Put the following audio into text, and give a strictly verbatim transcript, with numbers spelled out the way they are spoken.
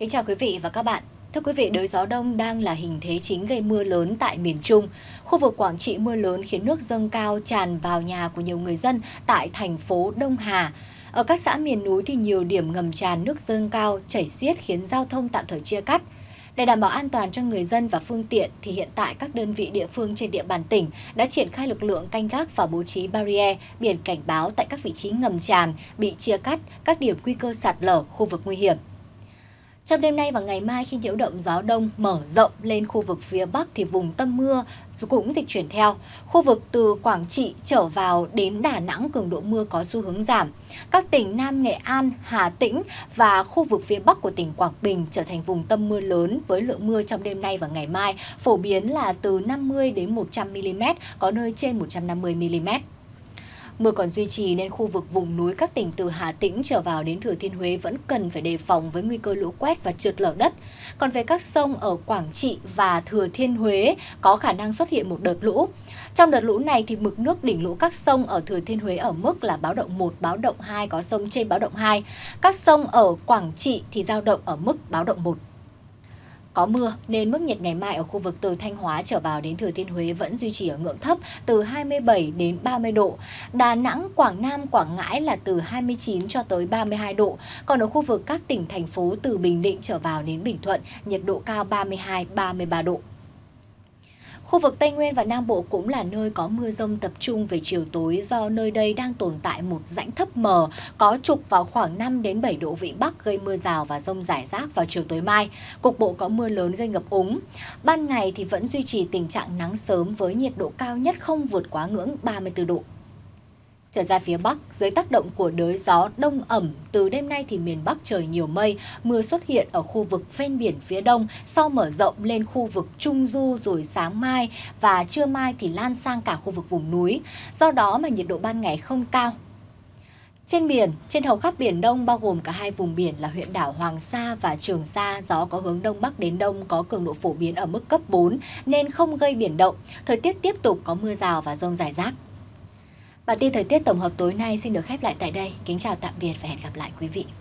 Kính chào quý vị và các bạn. Thưa quý vị, đới gió đông đang là hình thế chính gây mưa lớn tại miền Trung. Khu vực Quảng Trị mưa lớn khiến nước dâng cao tràn vào nhà của nhiều người dân tại thành phố Đông Hà. Ở các xã miền núi thì nhiều điểm ngầm tràn nước dâng cao, chảy xiết khiến giao thông tạm thời chia cắt. Để đảm bảo an toàn cho người dân và phương tiện thì hiện tại các đơn vị địa phương trên địa bàn tỉnh đã triển khai lực lượng canh gác và bố trí barrier, biển cảnh báo tại các vị trí ngầm tràn, bị chia cắt, các điểm nguy cơ sạt lở, khu vực nguy hiểm. Trong đêm nay và ngày mai khi nhiễu động gió đông mở rộng lên khu vực phía Bắc thì vùng tâm mưa cũng dịch chuyển theo. Khu vực từ Quảng Trị trở vào đến Đà Nẵng cường độ mưa có xu hướng giảm. Các tỉnh Nam Nghệ An, Hà Tĩnh và khu vực phía Bắc của tỉnh Quảng Bình trở thành vùng tâm mưa lớn với lượng mưa trong đêm nay và ngày mai phổ biến là từ năm mươi đến một trăm mi-li-mét, có nơi trên một trăm năm mươi mi-li-mét. Mưa còn duy trì nên khu vực vùng núi các tỉnh từ Hà Tĩnh trở vào đến Thừa Thiên Huế vẫn cần phải đề phòng với nguy cơ lũ quét và trượt lở đất. Còn về các sông ở Quảng Trị và Thừa Thiên Huế có khả năng xuất hiện một đợt lũ. Trong đợt lũ này thì mực nước đỉnh lũ các sông ở Thừa Thiên Huế ở mức là báo động một, báo động hai, có sông trên báo động hai. Các sông ở Quảng Trị thì dao động ở mức báo động một. Có mưa nên mức nhiệt ngày mai ở khu vực từ Thanh Hóa trở vào đến Thừa Thiên Huế vẫn duy trì ở ngưỡng thấp từ hai mươi bảy đến ba mươi độ. Đà Nẵng, Quảng Nam, Quảng Ngãi là từ hai mươi chín cho tới ba mươi hai độ. Còn ở khu vực các tỉnh thành phố từ Bình Định trở vào đến Bình Thuận, nhiệt độ cao ba mươi hai đến ba mươi ba độ. Khu vực Tây Nguyên và Nam Bộ cũng là nơi có mưa dông tập trung về chiều tối do nơi đây đang tồn tại một rãnh thấp mờ có trục vào khoảng năm đến bảy độ vĩ Bắc gây mưa rào và dông rải rác vào chiều tối mai. Cục bộ có mưa lớn gây ngập úng. Ban ngày thì vẫn duy trì tình trạng nắng sớm với nhiệt độ cao nhất không vượt quá ngưỡng ba mươi tư độ. Trở ra phía Bắc, dưới tác động của đới gió đông ẩm, từ đêm nay thì miền Bắc trời nhiều mây, mưa xuất hiện ở khu vực ven biển phía Đông, sau mở rộng lên khu vực Trung Du rồi sáng mai và trưa mai thì lan sang cả khu vực vùng núi. Do đó mà nhiệt độ ban ngày không cao. Trên biển, trên hầu khắp Biển Đông bao gồm cả hai vùng biển là huyện đảo Hoàng Sa và Trường Sa, gió có hướng Đông Bắc đến Đông có cường độ phổ biến ở mức cấp bốn nên không gây biển động. Thời tiết tiếp tục có mưa rào và dông rải rác. Bản tin thời tiết tổng hợp tối nay xin được khép lại tại đây. Kính chào tạm biệt và hẹn gặp lại quý vị.